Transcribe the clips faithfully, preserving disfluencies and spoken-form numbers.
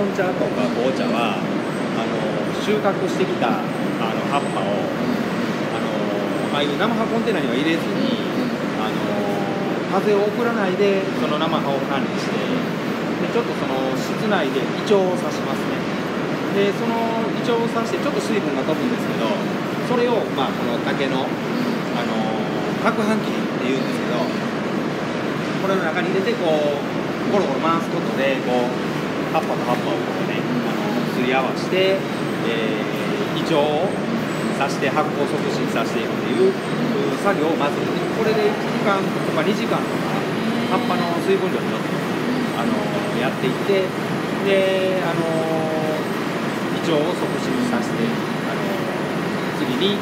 ーン茶とか紅茶はあの収穫してきたあの葉っぱをあのああいう生葉コンテナには入れずにあの風を送らないでその生葉を管理してでちょっとその室内でイチョウを刺しますね。でそのイチョウを刺してちょっと水分が飛ぶんですけどそれを、まあ、この竹の、あの攪拌機っていうんですけどこれの中に入れてこうゴロゴロ回すことでこう葉っぱと葉っぱをこうねあのすり合わせて、えー、イチョウを刺して発酵促進させていくっていう作業をまずこれでいちじかんとかにじかんとか葉っぱの水分量によってあのやっていってであのイチョウを促進させてあの次に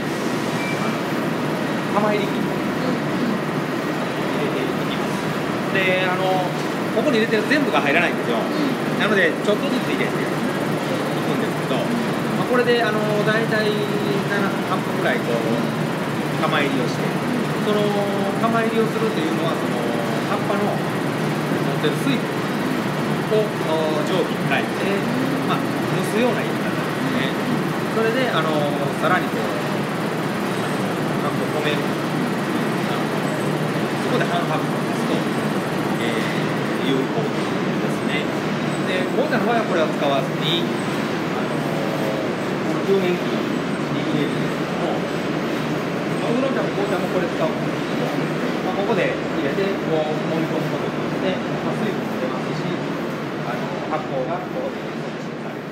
釜入り器に入れていきます。であのここに入れてる全部が入らないんですよ。なのでちょっとずつ入れていくんですけど、まあ、これであの大体なな、はっぷんぐらいこう釜入りをしてその釜入りをするというのはその葉っぱの持ってる水分を蒸気に変えて、まあ、蒸すような入れ方ですね。それであのさらにこう発酵を止めるそこで半発酵ですと、えー、いう工程ですね。で紅茶の場合はこれは使わずにあのこの充電器に入れるんですけども、まあ、ウーロン茶も紅茶もこれ使うんですけども、まあ、ここで入れてこう揉み込むことによって、まあ、水分も出ますしあの発酵がこう促進される。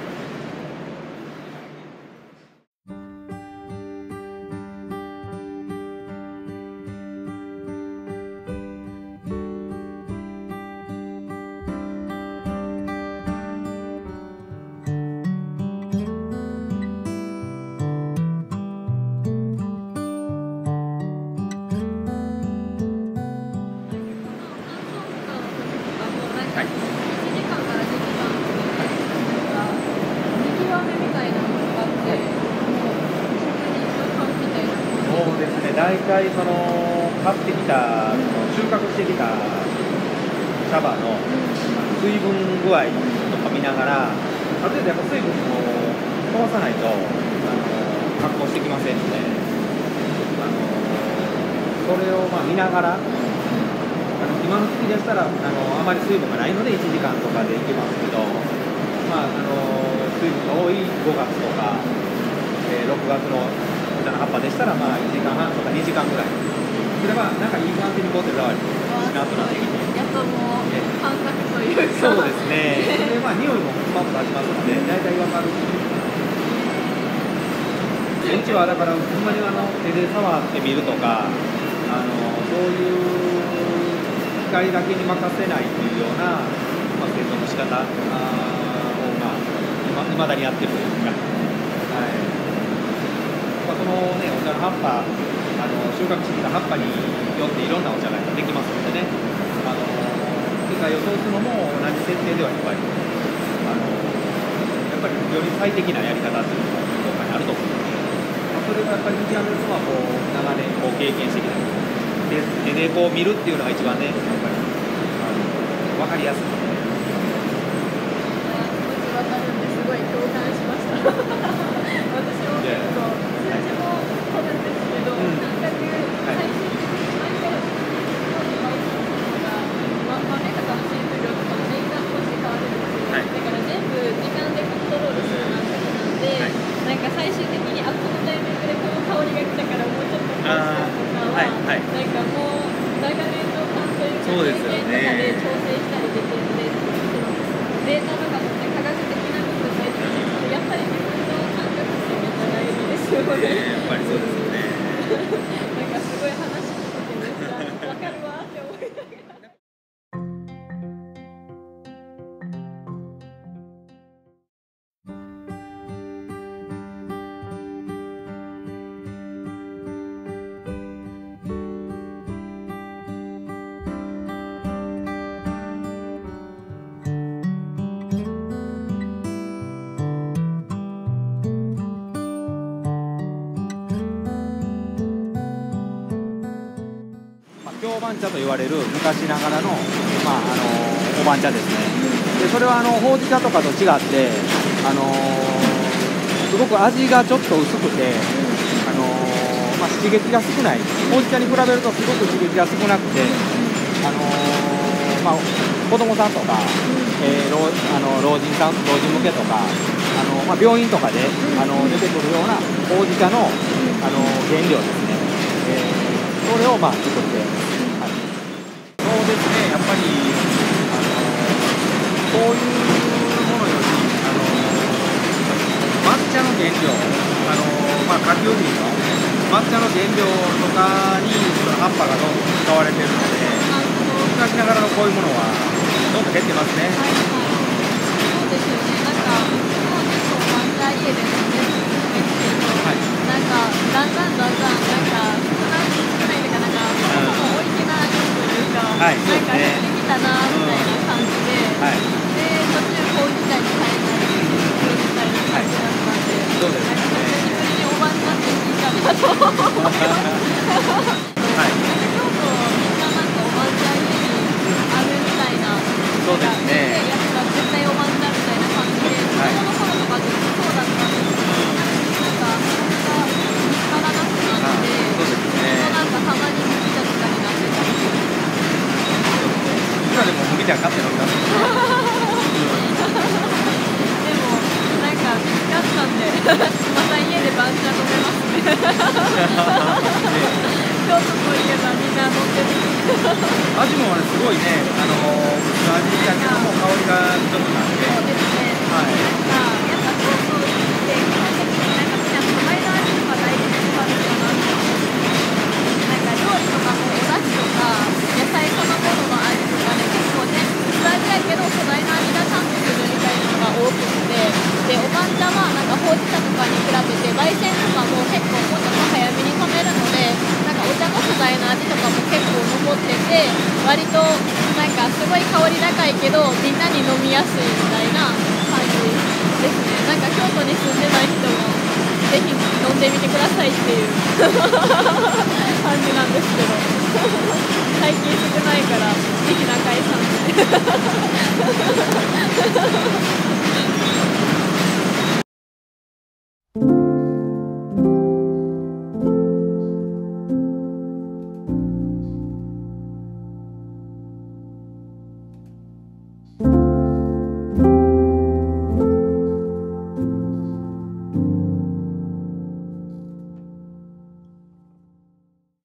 大体その買ってきた収穫してきた茶葉の水分具合とか見ながらある程度やっぱ水分を飛ばさないとあの発酵してきませんのであのそれをまあ見ながらあの今の時期でしたらあのあまり水分がないのでいちじかんとかでいけますけど、まあ、あの水分が多いごがつとか、えー、ろくがつの葉っぱでしたらまあいちじかんはんとかにじかんぐらいすればなんかいい感じにこう手触りしなくなってきてやっともう感覚というかそうですねでまあ匂いもうまく立ちますので大体わかるしうちはだからほんまにあの手で触ってみるとかあのそういう機械だけに任せないというような、まあ、製造の仕方をまあいまだにやってるというか、はいまあ、そのね、お茶の葉っぱ、あの収穫してきた葉っぱによっていろんなお茶ができますのでね、あの機械を通すのも同じ設定ではやっぱり、あのやっぱりより最適なやり方っていうのがどこかにあると思うので、まあ、それがやっぱり見極めるのはこう長年こう経験してきたで手でこう見るっていうのが一番ね、やっぱりあの分かりやすいので。 分かるんですごい共感しました。私も結構数字も取るんですけど、感覚最終的に毎回毎日とか豆とかのシーズン量とかも年間通して変わるんですよ、はい、だから全部時間でコントロールする感覚なんで、はい、なんか最終的にあこのタイミングでこの香りが来たからもうちょっとこうしたとかは、はいはい、なんかもう長年の勘というか経験とかで調整したりできるので、データとかもね科学的な部分大事ですけどやっぱり自分の感覚ってめっちゃ大事ですよね。 やっぱりそうですよね。 なんかすごい話聞いてめっちゃ分かるわって思いながら。 京番茶と言われる昔ながらの、まあ、あのお番茶ですね。ででそれはあのほうじ茶とかと違って、あのー、すごく味がちょっと薄くて、あのーまあ、刺激が少ない、ほうじ茶に比べるとすごく刺激が少なくて、あのーまあ、子供さんとか、えー、老, あの老人さん老人向けとか、あのまあ、病院とかで、あの出てくるようなほうじ茶の、あの原料ですね、えー、それをまあ作って、はい、そうですね、やっぱり、あのこういうものより、あの抹茶の原料、あのまあ、柿用品の抹茶の原料とかに葉っぱがどんどん使われているので、昔ながらのこういうものはどんどん減ってますね。はいはい、 そうですよね。なんかもう結構漫才家で飲んでるんですけど、はい、なんかだんだんだんだんなんか少ない少ないというか、なんかそもそも置いてないというか、はい、なんか減ってきたなみたいな感じで、うん、はい、で途中ほうじ茶に変えたりしたりみたいな感じだったんで、そうですね。久しぶりにおばんちゃんって聞いたなと思いました。はい。京都みんななんかおばんちゃん家にあるみたいな。そうですね。やつが絶対おばんちゃんみたいな感じで、子供の頃とかずっとそうだったんですけど、なんかそれが見つからなくなって、そうですね。なんかたまに麦茶とかになってたりする。 今でも麦茶買って飲みます。 でもなんか見つかったんで、また家で晩茶飲めますね。京都といえばみんな飲んでる。 味もね、すごいね、あのー、味だけども香りがちょっとなんで。 そうですね。はい。なんかやっぱ京都って基本的になんかみんな素材の味とか大事に使ってるなって思ってて、なんか料理とかもお出汁とか野菜そのものの味とかね、結構ね薄味だけど素材の味がちゃんとするみたいなのが多くて、でおばん茶はなんかほうじ茶とかに比べて焙煎とかも結構もうちょっと早めに止めるので、なんかお茶の素材の味とかも結構残ってて、割となんかすごい香り高いけどみんなに飲みやすいみたいな感じですね。なんか京都に住んでない人もぜひ飲んでみてくださいっていう感じなんですけど最近少ないからぜひ中井さんで